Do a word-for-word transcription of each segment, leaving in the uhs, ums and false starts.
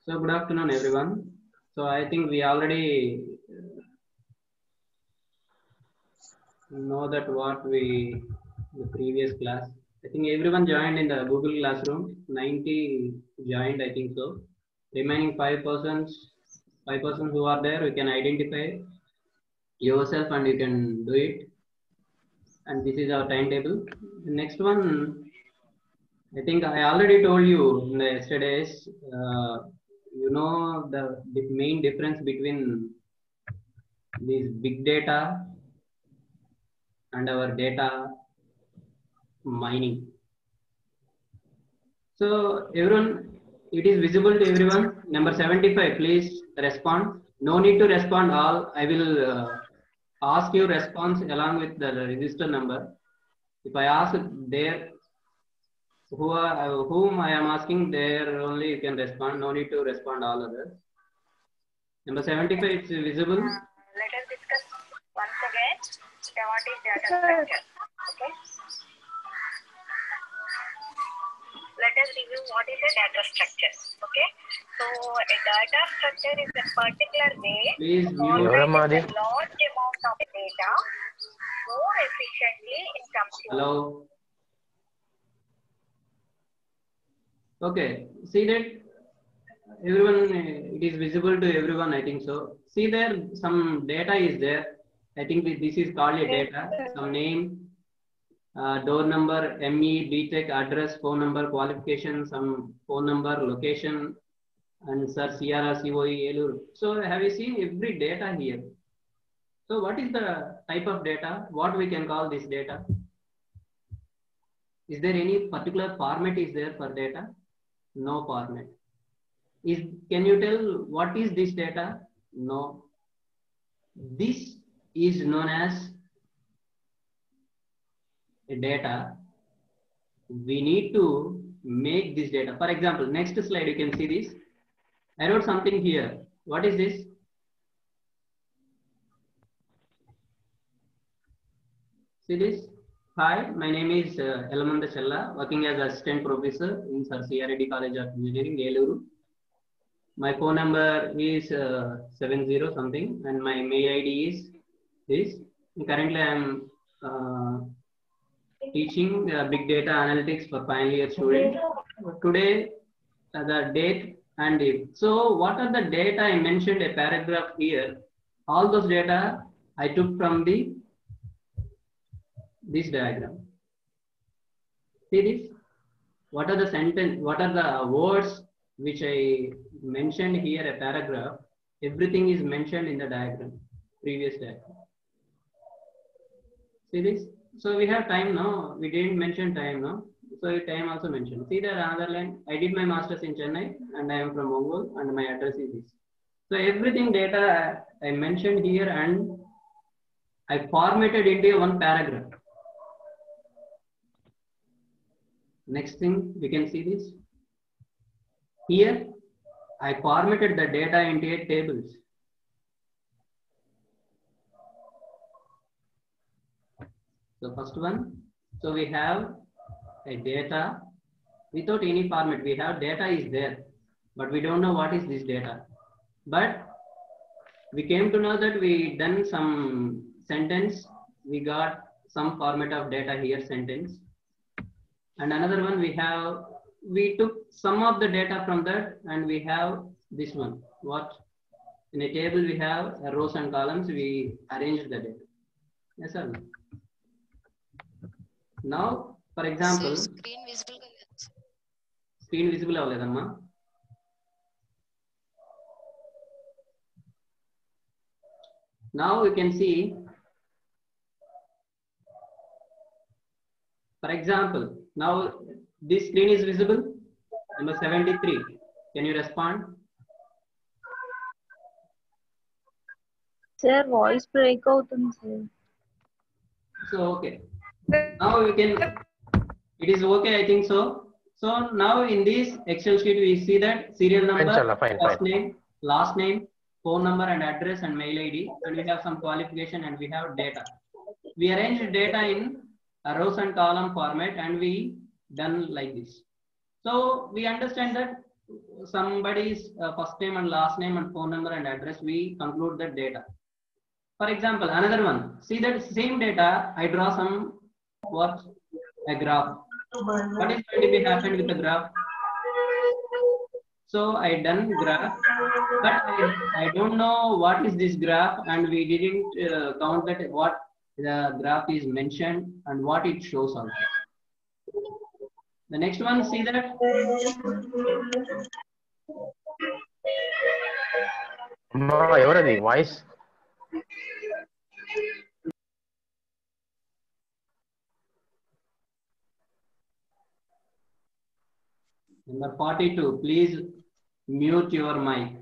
So good afternoon, everyone. So I think we already know that what we the previous class. I think everyone joined in the Google Classroom. ninety joined, I think so. Remaining five persons, five persons who are there, you can identify yourself and you can do it. And this is our timetable. The next one, I think I already told you in the yesterday's. Uh, you know the, the main difference between this big data and our data mining. So everyone, it is visible to everyone. Number seventy-five, please respond. No need to respond all. I will uh, ask you response along with the register number. If I ask there, who are, whom I am asking, there only you can respond. No need to respond all others. Number seventy-five, it's visible. Uh, let us discuss once again what is data structure. Okay. Let us review what is a data structure. Okay. So a data structure is a particular way Please to mute. organize a large amount of data more efficiently in computing. Hello. Okay. See that everyone, it is visible to everyone, I think so. See there, some data is there. I think this is called a data. Some name, uh, door number, M E, B Tech, address, phone number, qualification, some phone number, location, and sir, C R R, C O E, Elur. So have you seen every data here? So what is the type of data? What we can call this data? Is there any particular format is there for data? No format. Is, can you tell what is this data? No. This is known as a data. We need to make this data. For example, next slide, you can see this. I wrote something here. What is this? See this? Hi, my name is uh, Elamanda Chella, working as assistant professor in Sir C R Reddy College of Engineering, Eluru. My phone number is uh, seventy something and my mail I D is this. Currently, I am uh, teaching uh, big data analytics for final year students. Today, uh, the date and date. So, what are the data I mentioned a paragraph here? All those data I took from the this diagram. See this? What are the sentence? What are the words which I mentioned here a paragraph? Everything is mentioned in the diagram, previous diagram. See this? So we have time now. We didn't mention time now. So time also mentioned. See there another line. I did my masters in Chennai and I am from Ongole and my address is this. So everything data I mentioned here and I formatted into one paragraph. Next thing we can see this. Here I formatted the data into eight tables. So first one, so we have a data without any format. We have data is there, but we don't know what is this data. But we came to know that we done some sentence. We got some format of data here, sentence. And another one we have, we took some of the data from that and we have this one. What? In a table we have rows and columns, we arranged the data. Yes, sir. Now, for example, Sir, screen visible. Screen visible avledamma. Now you can see, for example, now this screen is visible. Number seventy-three. Can you respond? Sir, voice break out, sir. So okay. Now we can. It is okay, I think so. So now in this Excel sheet we see that serial number, fine, Chala, fine, first fine. name, last name, phone number and address and mail I D, and we have some qualification and we have data. We arranged data in a rows and column format and we done like this. So we understand that somebody's uh, first name and last name and phone number and address, we conclude that data. For example, another one, see that same data, I draw some, what, a graph. What is going to be happened with the graph? So I done graph, but I, I don't know what is this graph, and we didn't uh, count that what the graph is mentioned and what it shows also. The next one, see that. Ma, everything voice. Number forty-two, please mute your mic.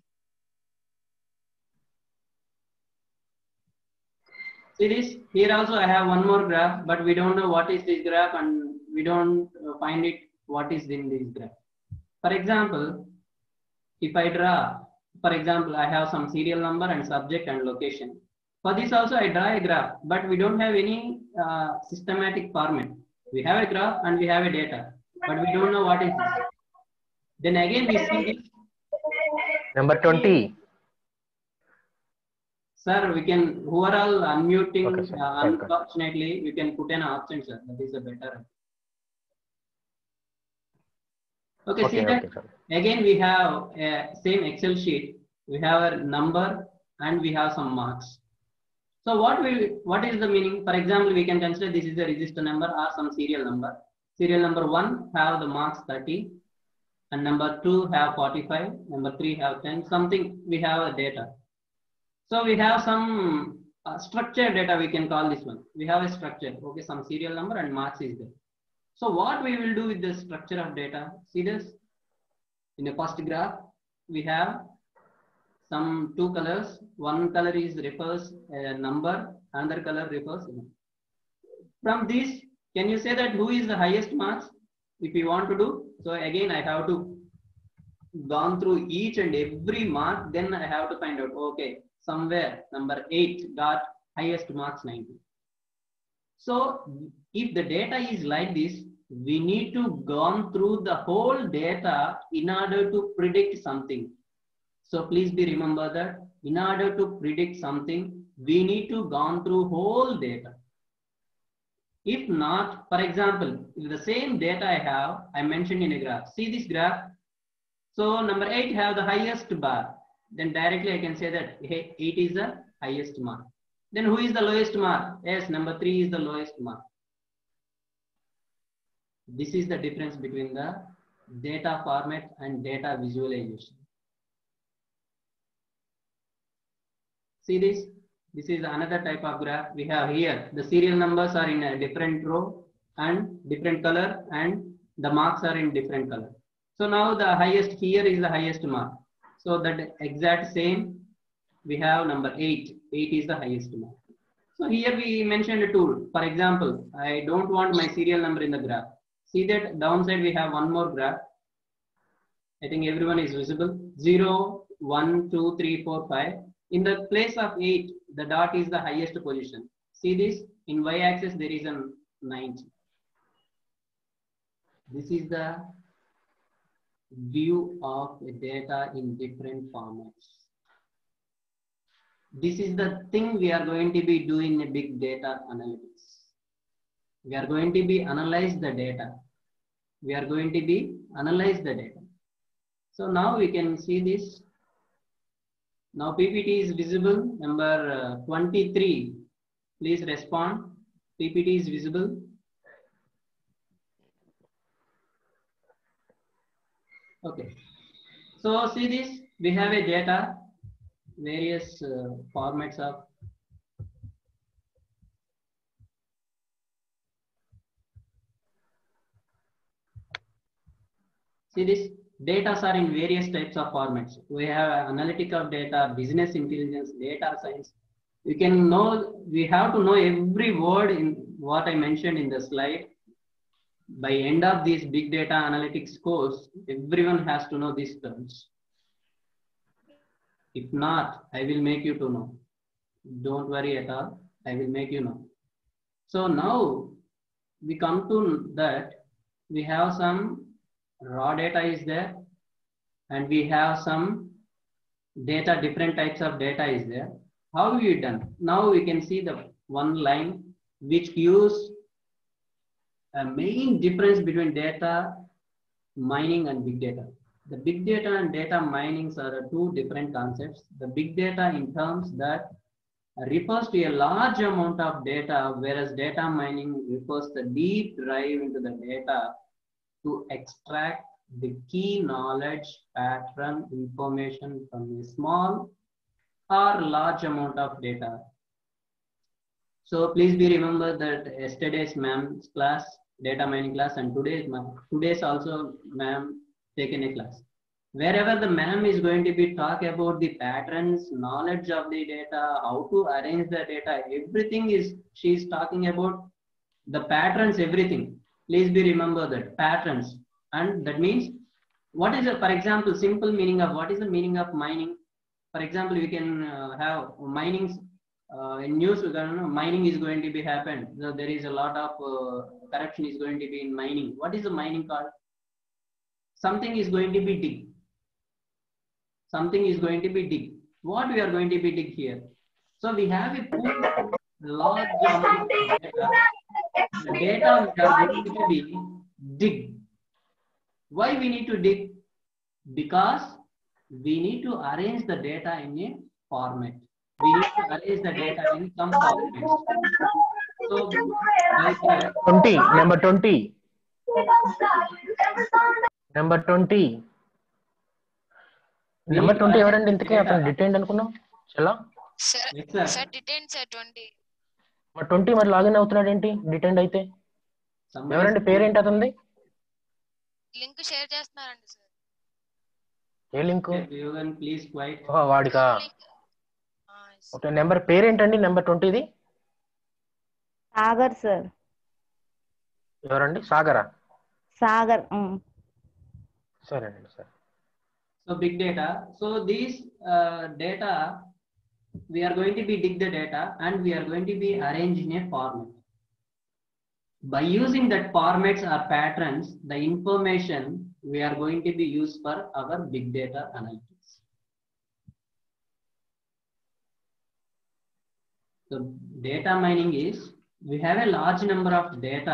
See this, here also I have one more graph, but we don't know what is this graph and we don't find it what is in this graph. For example, if I draw, for example, I have some serial number and subject and location. For this also I draw a graph, but we don't have any uh, systematic format. We have a graph and we have a data, but we don't know what is this. Then again we see this. Number twenty. Sir, we can, who are all unmuting, Okay, sir. uh, Fine, fine. unfortunately, we can put an option, sir. That is a better. Okay, Okay, see that? okay, sir. Again, we have a same Excel sheet. We have a number and we have some marks. So what will, what is the meaning? For example, we can consider this is a register number or some serial number. Serial number one have the marks thirty, and number two have forty-five, number three have ten, something we have a data. So we have some uh, structured data, we can call this one. We have a structure, okay, some serial number and marks is there. So what we will do with the structure of data? See this? In the first graph, we have some two colors. One color is refers a number, another color refers. From this, can you say that who is the highest marks? If you want to do, so again I have to gone through each and every mark, then I have to find out, okay, somewhere number eight got highest marks ninety. So if the data is like this, we need to gone through the whole data in order to predict something. So please be remember that in order to predict something, we need to gone through whole data. If not, for example, if the same data I have, I mentioned in a graph, see this graph. So number eight have the highest bar. Then directly I can say that hey, eight is the highest mark. Then who is the lowest mark? Yes, number three is the lowest mark. This is the difference between the data format and data visualization. See this? This is another type of graph we have here. The serial numbers are in a different row and different color, and the marks are in different color. So now the highest here is the highest mark. So that exact same, we have number eight. eight is the highest mark. So here we mentioned a tool. For example, I don't want my serial number in the graph. See that downside we have one more graph. I think everyone is visible. zero, one, two, three, four, five. In the place of eight, the dot is the highest position. See this? In y-axis there is a ninety. This is the view of the data in different formats. This is the thing we are going to be doing in big data analytics. We are going to be analyze the data. We are going to be analyze the data. So now we can see this. Now P P T is visible. Number uh, twenty-three. Please respond. P P T is visible. Okay. So see this. We have a data. Various uh, formats of. See this. Data are in various types of formats. We have analytical data, business intelligence, data science. We can know, we have to know every word in what I mentioned in the slide. By end of this big data analytics course, everyone has to know these terms. If not, I will make you to know. Don't worry at all. I will make you know. So now we come to that. We have some raw data is there, and we have some data, different types of data is there. How we done? Now we can see the one line which gives a main difference between data mining and big data. The big data and data mining are two different concepts. The big data in terms that refers to a large amount of data, whereas data mining refers the deep dive into the data to extract the key knowledge, pattern, information from a small or large amount of data. So please be remember that yesterday's ma'am's class, data mining class, and today's ma'am, today's also ma'am taken a class. Wherever the ma'am is going to be talk about the patterns, knowledge of the data, how to arrange the data, everything is, she is talking about the patterns, everything. Please be remember that patterns. And that means, what is, a, for example, simple meaning of, what is the meaning of mining? For example, we can uh, have minings uh, in news, you know, mining is going to be happened. So there is a lot of uh, corruption is going to be in mining. What is the mining called? Something is going to be dig. Something is going to be dig. What we are going to be dig here? So we have a pool, large amount of data. The data we are going to be dig. Why we need to dig? Because we need to arrange the data in a format. We need to arrange the data in some format. So, like, twenty, number twenty. Number twenty. Number twenty ఎవరండి ఇంతకీ అతను detained అనుకున్నాం చలా sir sir detain sir twenty మరి twenty మరి login అవుతున్నాడు ఏంటి detained అయితే ఎవరండి పేరేంటి అతనిది లింక్ షేర్ చేస్తున్నారండి సార్ ఏ లింక్ ప్లీజ్ క్వైట్ ఓహో వాడికా ఓకే నెంబర్ పేరేంటండి నెంబర్ ట్వంటీది సాగర్ సార్ ఎవరండి సాగరా సాగర్ సరే అండి సరే So big data. So these uh, data, we are going to be dig the data and we are going to be arranged in a format. By using that formats or patterns, the information we are going to be used for our big data analytics. So data mining is, we have a large number of data.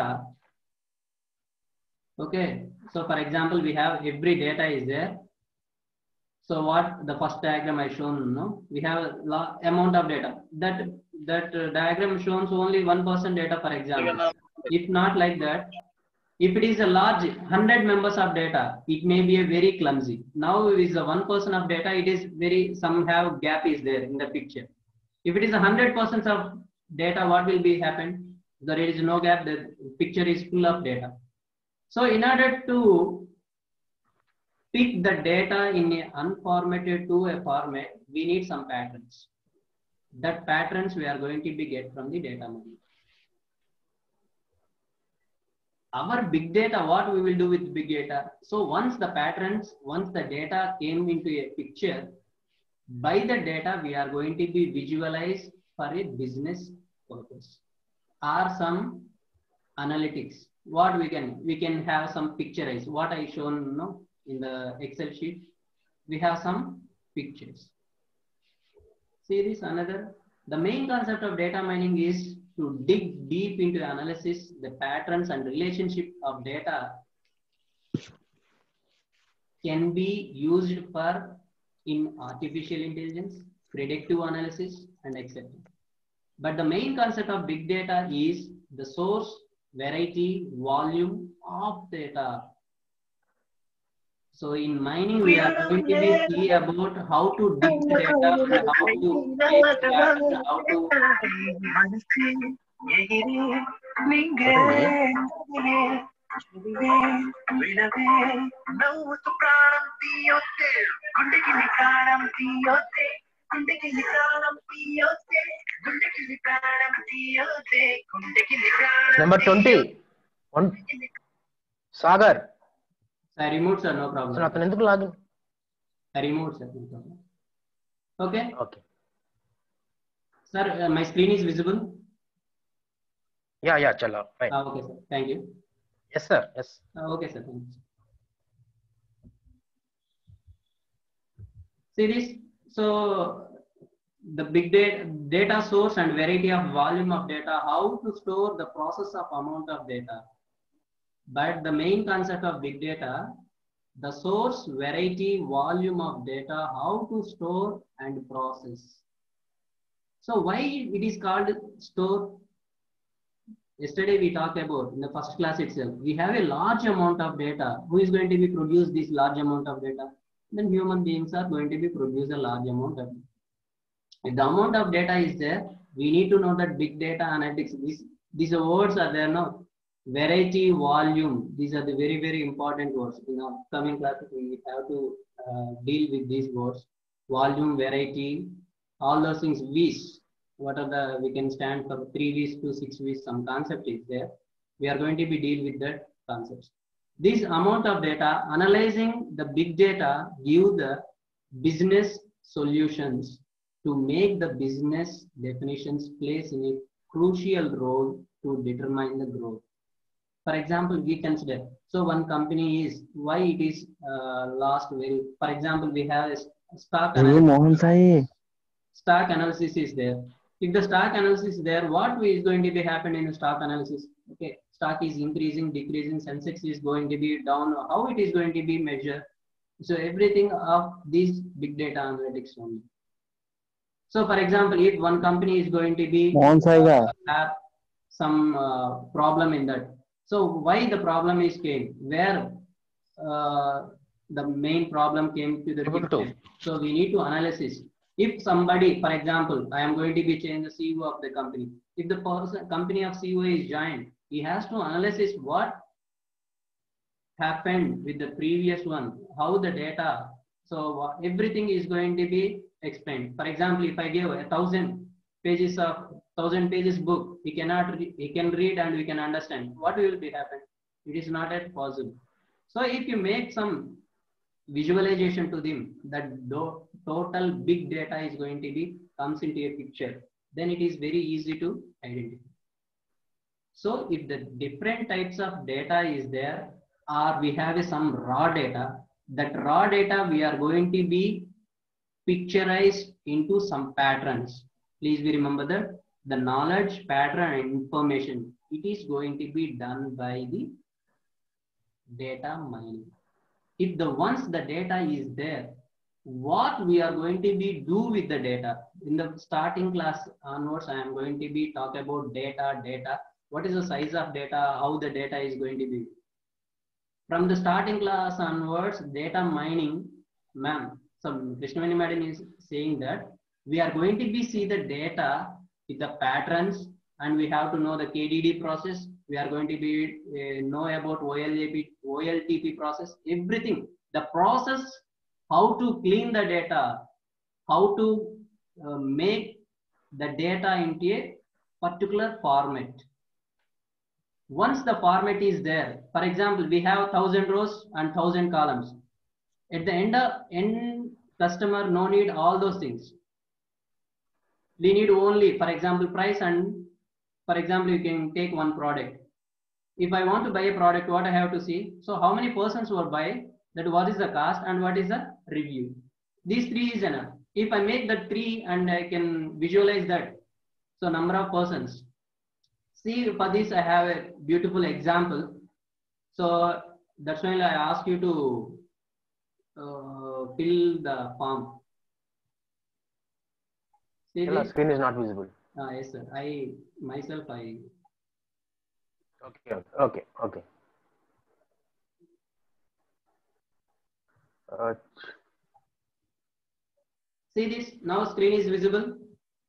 Okay. So for example, we have every data is there. So what the first diagram I shown, no, we have a lot amount of data. That that uh, diagram shows only one percent data, for example. If not like that, if it is a large hundred members of data, it may be a very clumsy. Now it is a one person of data, it is very somehow gap is there in the picture. If it is a hundred percent of data, what will be happen? There is no gap. The picture is full of data. So in order to pick the data in a unformatted to a format, we need some patterns. That patterns we are going to be get from the data model. Our big data, what we will do with big data? So once the patterns, once the data came into a picture, by the data we are going to be visualized for a business purpose or some analytics. What we can, we can have some picturize. What I shown, you know, in the Excel sheet, we have some pictures. See this another. The main concept of data mining is to dig deep into analysis, the patterns and relationship of data can be used for in artificial intelligence, predictive analysis, and et cetera. But the main concept of big data is the source, variety, volume of data. So in mining, we are going to be see about how to dig the data, and how to extract, and how to. Number twenty. One. Sagar. I removed, sir, no problem. So అతను ఎందుకు login I removed, sir, no problem. Okay. Okay. Sir, uh, my screen is visible. Yeah, yeah, chala. Fine. Uh, okay, sir. Thank you. Yes, sir. Yes. Uh, okay, sir. Thank you. See this? So the big data, data source and variety of volume of data, how to store the process of amount of data. But the main concept of big data, the source, variety, volume of data, how to store and process. So why it is called store? Yesterday we talked about in the first class itself, we have a large amount of data. Who is going to be produce this large amount of data? Then human beings are going to be produce a large amount of data. If the amount of data is there, we need to know that big data analytics, these, these words are there now. Variety, volume, these are the very, very important words. In our coming classes, we have to uh, deal with these words. Volume, variety, all those things, V's. What are the, we can stand for three V's to six V's, some concept is there. We are going to be deal with that concepts. This amount of data, analyzing the big data, give the business solutions to make the business definitions plays in a crucial role to determine the growth. For example, we consider, so one company is, why it is uh, lost very, for example, we have a stock analysis. Stock analysis is there. If the stock analysis is there, what is going to be happening in the stock analysis? Okay, stock is increasing, decreasing, Sensex is going to be down, how it is going to be measured. So everything of these big data analytics only. So for example, if one company is going to be uh, have some uh, problem in that. So why the problem is came? Where uh, the main problem came to the picture. So we need to analysis. If somebody, for example, I am going to be changing the C E O of the company. If the person, company of C E O is joined, he has to analyze what happened with the previous one, how the data. So everything is going to be explained. For example, if I give a thousand pages of thousand pages book, he cannot, he can read and we can understand what will be happen. It is not at possible. So if you make some visualization to them that total big data is going to be comes into a picture, then it is very easy to identify. So if the different types of data is there, or we have some raw data, that raw data we are going to be picturized into some patterns. Please be remember that the knowledge, pattern, and information, it is going to be done by the data mining. If the once the data is there, what we are going to be do with the data? In the starting class onwards, I am going to be talk about data, data. What is the size of data? How the data is going to be? From the starting class onwards, data mining, ma'am. So Krishnavani Madam is saying that we are going to be see the data with the patterns, and we have to know the K D D process. We are going to be uh, know about O L A P, O L T P process, everything. The process, how to clean the data, how to uh, make the data into a particular format. Once the format is there, for example, we have thousand rows and thousand columns. At the end of end customer, no need all those things. We need only, for example, price and, for example, you can take one product. If I want to buy a product, what I have to see? So how many persons will buy, that what is the cost and what is the review? These three is enough. If I make that three and I can visualize that, so number of persons. See, for this I have a beautiful example. So that's why I ask you to uh, fill the form. See, the screen is not visible. Uh, yes, sir. I myself I. Okay. Okay. Okay. Uh, See this, now screen is visible.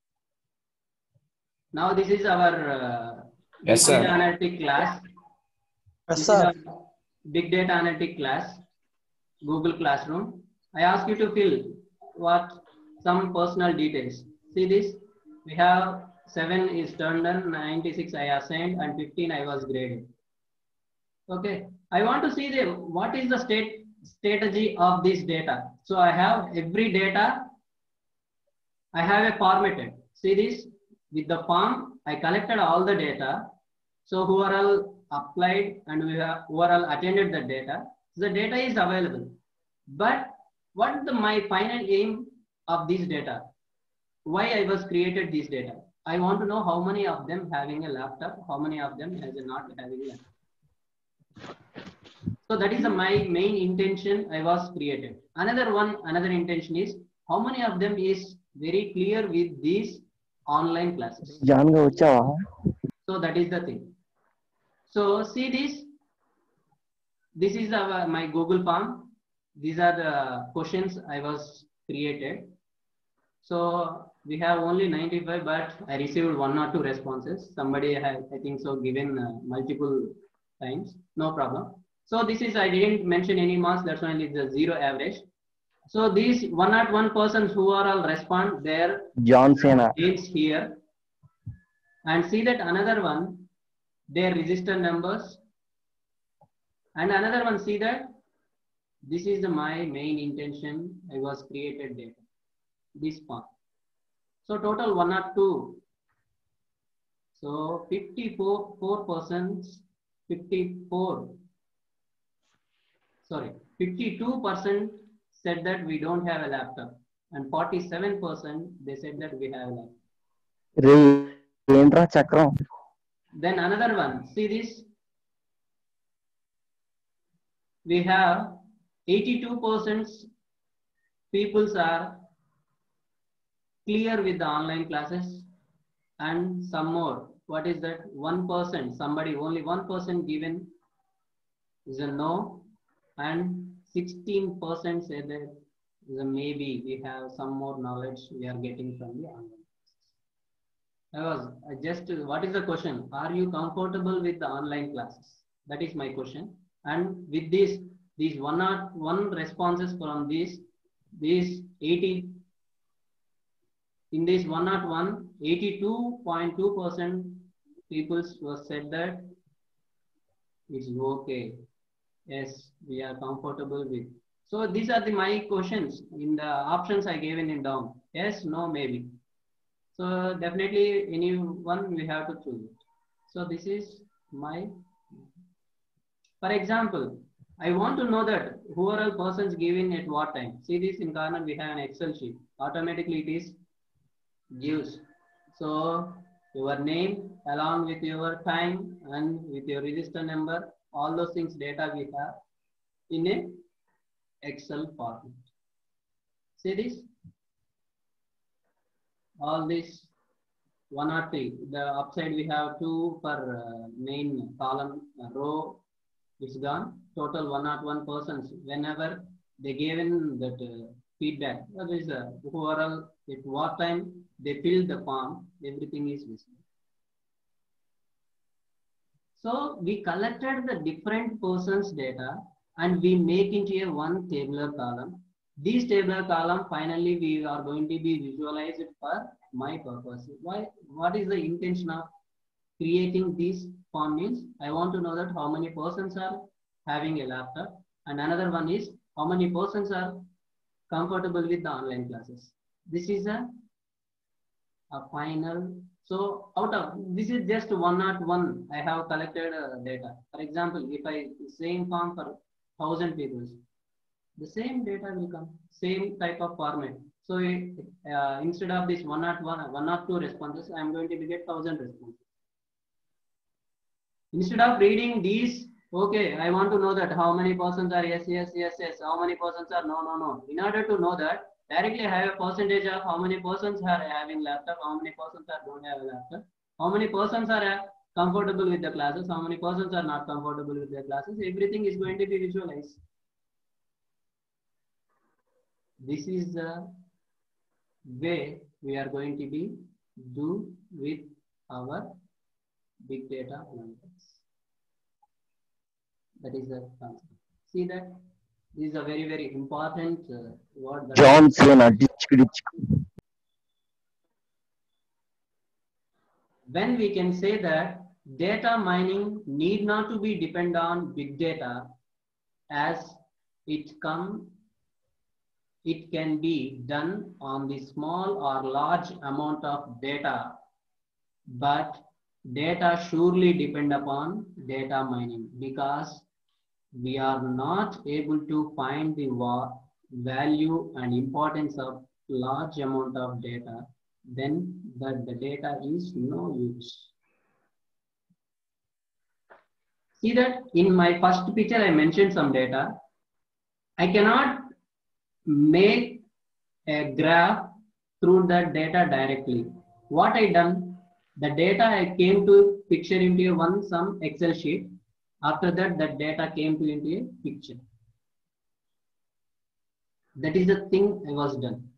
Now this is our uh, yes, big sir. data analytic class. Yes, this sir. Is our big data analytic class, Google Classroom. I ask you to fill what some personal details. See this, we have seven is turned on, ninety-six I assigned, and fifteen I was graded. Okay, I want to see the what is the state strategy of this data. So I have every data, I have a formatted. See this, with the form, I collected all the data. So who are all applied and we have, who are all attended the data. The data is available. But what the, my final aim of this data? Why I was created this data? I want to know how many of them having a laptop, how many of them has not having a laptop. So that is the, my main intention I was created. Another one, another intention is how many of them is very clear with these online classes. So that is the thing. So see this. This is our, my Google form. These are the questions I was created. So we have only ninety-five, but I received one or two responses. Somebody has, I think so, given uh, multiple times. No problem. So this is, I didn't mention any marks. That's why it's a zero average. So these one not one persons who are all respond, their John Cena names here. And see that another one, their register numbers. And another one, see that this is the, my main intention. I was created data. This part. So total one or two. So fifty-four four persons, fifty-four. Sorry, fifty-two percent said that we don't have a laptop, and forty-seven percent they said that we have a laptop. Then another one. See this. We have eighty-two percent peoples are clear with the online classes, and some more. What is that? one percent, somebody, only one percent given is a no, and sixteen percent say that is a maybe, we have some more knowledge we are getting from the online classes. I was I just, what is the question? Are you comfortable with the online classes? That is my question. And with this, these one or one responses from these, these eighty, in this one not one, eighty-two point two percent people was said that it's okay. Yes, we are comfortable with. So these are the my questions in the options I gave in down. Yes, no, maybe. So definitely anyone we have to choose. So this is my, for example, I want to know that who are all persons given at what time. See this in corner, we have an Excel sheet. Automatically it is gives. So your name along with your time and with your register number, all those things data we have in a Excel format. See this? All this one or three. The upside we have two per uh, main column uh, row. It's gone. Total one not one persons. Whenever they gave in that uh, feedback, that is uh, who are all at what time they filled the form, everything is visible. So we collected the different persons data and we make into a one tabular column. This tabular column finally we are going to be visualized for my purpose. Why? What is the intention of creating this form means? I want to know that how many persons are having a laptop, and another one is how many persons are comfortable with the online classes. This is a, a final. So out of this is just one not one. I have collected uh, data. For example, if I same form for thousand people, the same data will come, same type of format. So uh, instead of this one not one, one not two responses, I am going to get thousand responses. Instead of reading these, okay, I want to know that how many persons are yes, yes, yes, yes, how many persons are no, no, no. In order to know that, directly I have a percentage of how many persons are having laptop, how many persons are don't have a laptop, how many persons are comfortable with the classes, how many persons are not comfortable with the classes. Everything is going to be visualized. This is the way we are going to be do with our big data analytics. That is the concept. See that this is a very, very important uh, word. John Cena. When we can say that data mining need not to be depend on big data, as it come, it can be done on the small or large amount of data, but data surely depend upon data mining, because we are not able to find the value and importance of large amount of data, then that the data is no use. See that in my first picture, I mentioned some data. I cannot make a graph through that data directly. What I done, the data I came to picture into one some Excel sheet. After that, that data came to into a picture. That is the thing I was done.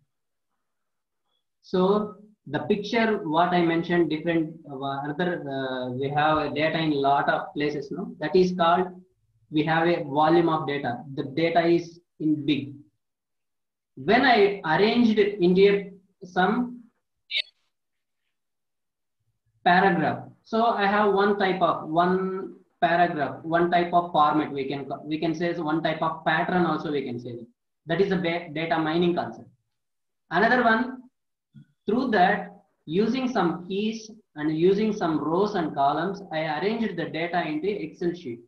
So the picture, what I mentioned, different uh, another uh, we have a data in a lot of places. No, that is called, we have a volume of data. The data is in big. When I arranged into some paragraph, so I have one type of one paragraph, one type of format. We can we can say one type of pattern also. We can say that. That is a data mining concept. Another one, through that, using some keys and using some rows and columns, I arranged the data into Excel sheet.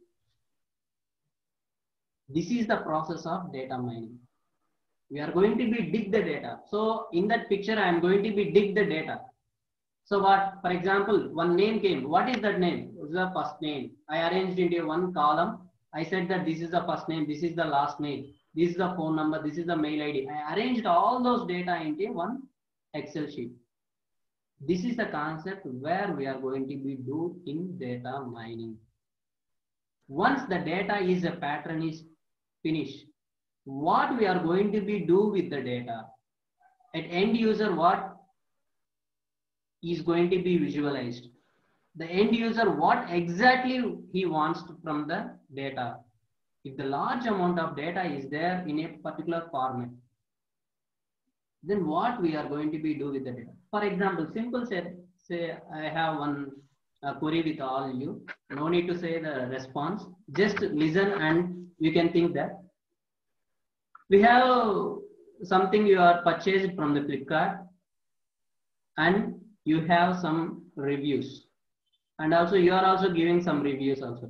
This is the process of data mining. We are going to be dig the data. So in that picture, I am going to be dig the data. So what, for example, one name came. What is that name? This is the first name. I arranged into one column. I said that this is the first name, this is the last name, this is the phone number, this is the mail I D. I arranged all those data into one Excel sheet. This is the concept where we are going to be do in data mining. Once the data is a pattern is finished, what we are going to be do with the data? At end user, what is going to be visualized? The end user, what exactly he wants from the data. If the large amount of data is there in a particular format, then what we are going to be do with the data? For example, simple say, say I have one uh, query with all you. No need to say the response. Just listen and you can think that. We have something you are purchased from the Flipkart and you have some reviews. And also you are also giving some reviews also.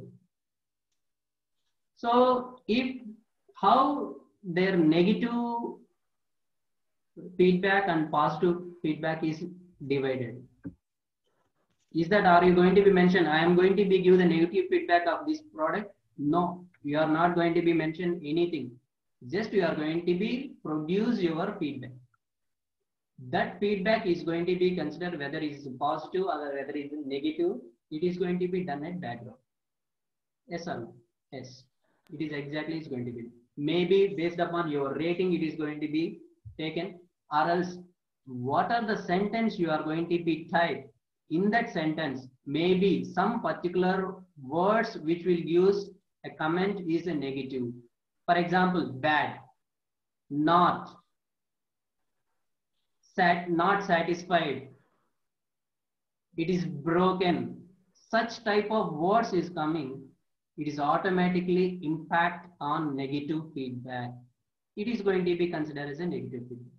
So if how their negative feedback and positive feedback is divided. Is that, are you going to be mentioned, I am going to be give the negative feedback of this product? No, you are not going to be mentioned anything. Just you are going to be produce your feedback. That feedback is going to be considered whether it is positive or whether it is negative. It is going to be done at background. Yes or no? Yes. It is exactly is going to be. Maybe based upon your rating, it is going to be taken, or else what are the sentence you are going to be typed in that sentence? Maybe some particular words which will use a comment is a negative. For example, bad, not, sat, not satisfied, it is broken. Such type of words is coming, it is automatically impact on negative feedback. It is going to be considered as a negative feedback.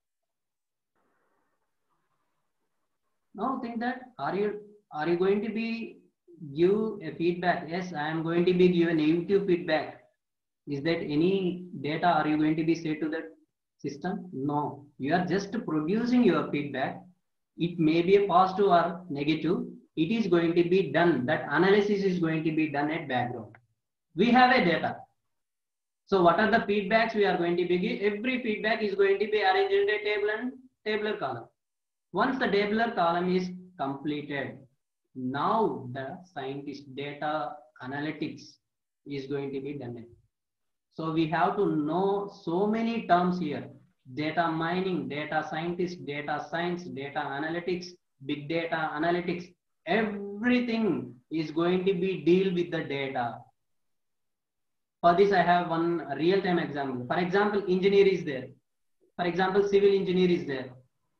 Now think that, are you are you going to be give a feedback? Yes, I am going to be give a negative feedback. Is that any data are you going to be say to that system? No, you are just producing your feedback. It may be a positive or negative. It is going to be done. That analysis is going to be done at background. We have a data. So what are the feedbacks we are going to be give? Every feedback is going to be arranged in a table and tabular column. Once the tabular column is completed, now the scientist data analytics is going to be done. So we have to know so many terms here: data mining, data scientist, data science, data analytics, big data analytics. Everything is going to be deal with the data. For this, I have one real-time example. For example, engineer is there. For example, civil engineer is there.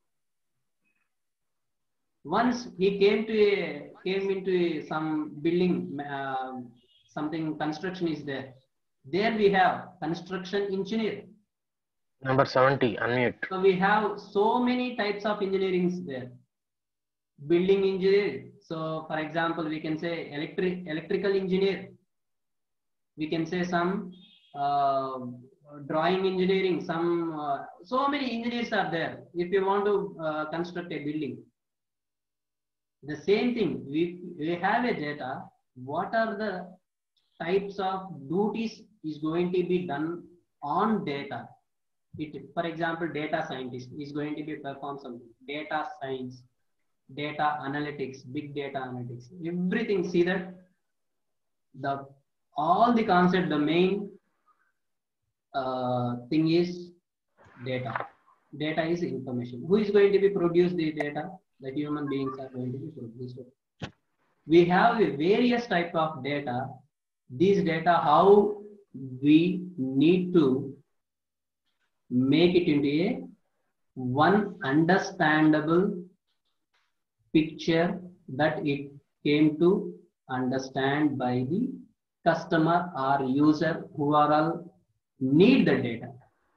Once he came to a came into a, some building, uh, something construction is there. There we have construction engineer. Number seventy, unmute. So we have so many types of engineering there. Building engineer. So for example, we can say electric electrical engineer. We can say some uh, uh, drawing engineering, some, uh, so many engineers are there. If you want to uh, construct a building, the same thing, we, we have a data, what are the types of duties is going to be done on data. It, for example, data scientist is going to be perform some data science, data analytics, big data analytics, everything. See that the all the concept, the main uh, thing is data. Data is information. Who is going to be produce the data? The human beings are going to be produced. We have a various type of data. These data, how we need to make it into a one understandable picture that it came to understand by the customer or user who are all need the data.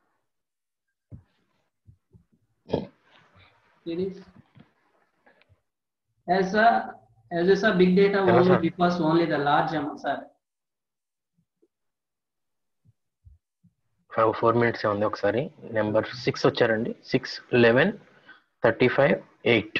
It is as a as a big data Hello, only sir. refers only the large amount, sir. Four minutes ఉంది ఒకసారి number six వచ్చారండి six eleven thirty five eight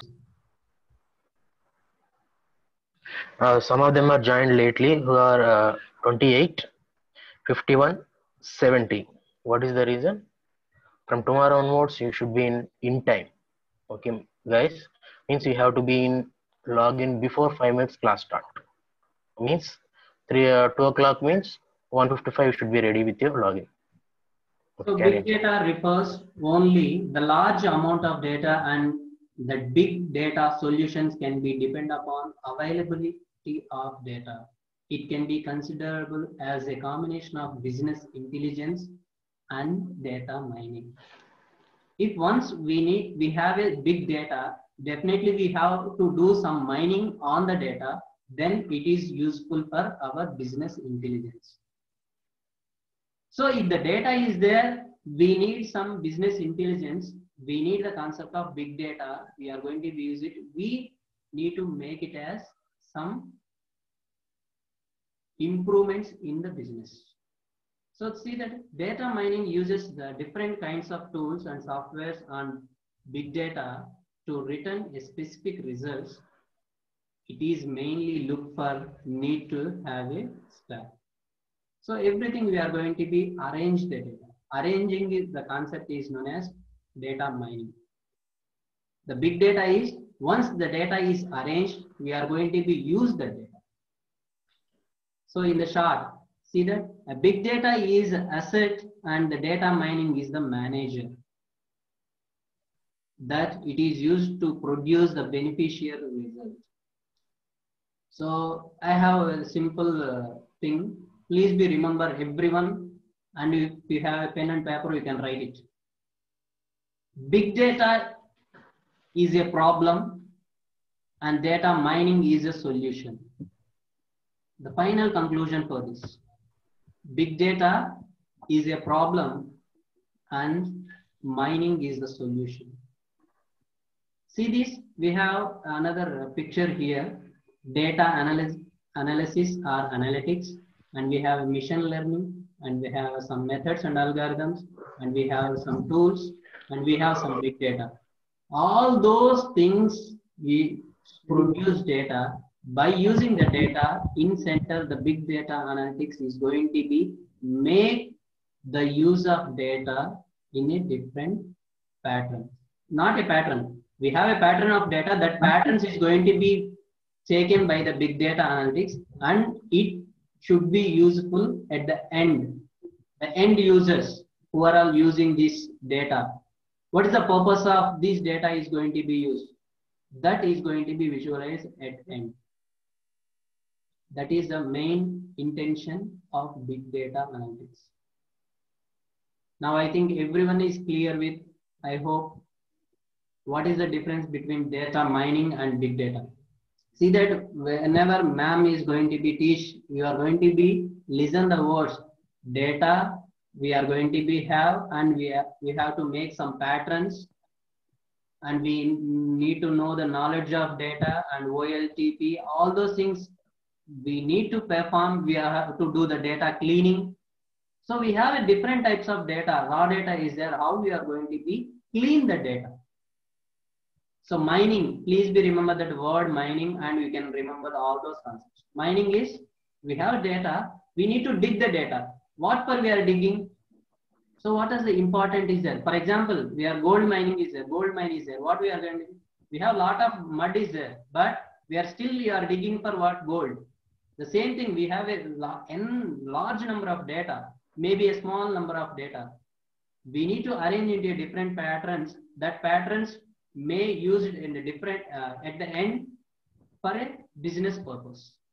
some of them are joined lately who are twenty eight fifty one seventy what is the reason from tomorrow onwards you should be in in time. Okay guys, means you have to be in login before five minutes class start. Means three uh, two o'clock means one fifty-five you should be ready with your login. So big data refers only the large amount of data, and that big data solutions can be depend upon availability of data. It can be considerable as a combination of business intelligence and data mining. If once we need, we have a big data, definitely we have to do some mining on the data, then it is useful for our business intelligence. So if the data is there, we need some business intelligence. We need the concept of big data. We are going to use it. We need to make it as some improvements in the business. So see that data mining uses the different kinds of tools and softwares on big data to return a specific results. It is mainly look for need to have a stack. So everything we are going to be arrange the data. Arranging is the concept is known as data mining. The big data is once the data is arranged, we are going to be use the data. So in the short, see that a big data is asset and the data mining is the manager. That it is used to produce the beneficial result. So I have a simple uh, thing. Please be remember everyone, and if you have a pen and paper, you can write it. Big data is a problem and data mining is a solution. The final conclusion for this. Big data is a problem and mining is the solution. See this, we have another picture here, data analysis, analysis or analytics. And we have machine learning, and we have some methods and algorithms, and we have some tools, and we have some big data. All those things we produce data. By using the data in center, the big data analytics is going to be make the use of data in a different pattern. Not a pattern. We have a pattern of data. That patterns is going to be taken by the big data analytics, and it should be useful at the end. The end users who are all using this data. What is the purpose of this data is going to be used? That is going to be visualized at end. That is the main intention of big data analytics. Now I think everyone is clear with, I hope, what is the difference between data mining and big data. See that whenever ma'am is going to be teach, you are going to be listen the words data. We are going to be have, and we have, we have to make some patterns, and we need to know the knowledge of data and O L T P. All those things we need to perform. We have to do the data cleaning. So we have a different types of data. Raw data is there. How we are going to be clean the data. So mining, please be remember that word mining, and you can remember all those concepts. Mining is, we have data, we need to dig the data. What for we are digging? So what is the important is there? For example, we are gold mining is there, gold mine is there. What we are going to do? We have lot of mud is there, but we are still, we are digging for what? Gold. The same thing, we have a n large number of data, maybe a small number of data. We need to arrange into different patterns. That patterns may use it in a different uh, at the end for a business purpose.